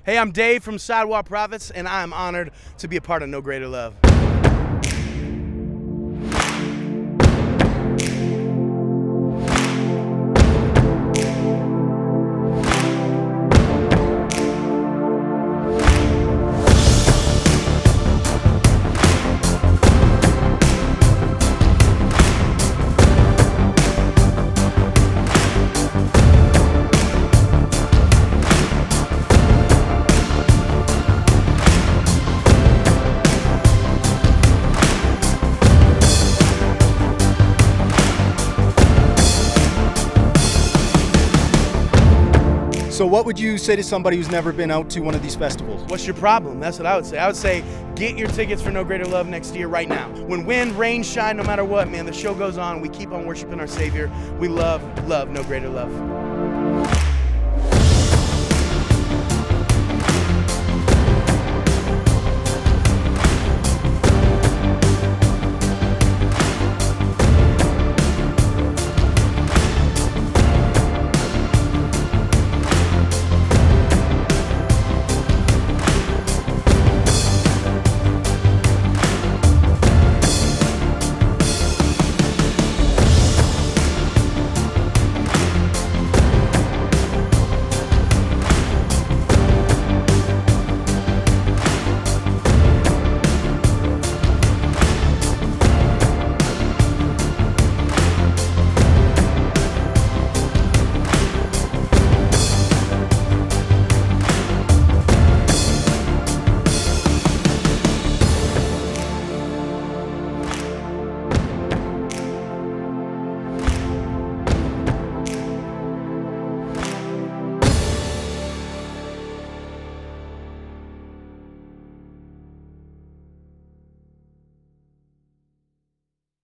Hey, I'm Dave from Sidewalk Prophets, and I am honored to be a part of No Greater Love. So what would you say to somebody who's never been out to one of these festivals? What's your problem? That's what I would say. I would say get your tickets for No Greater Love next year right now. When wind, rain, shine, no matter what, man, the show goes on. We keep on worshiping our Savior. We love No Greater Love.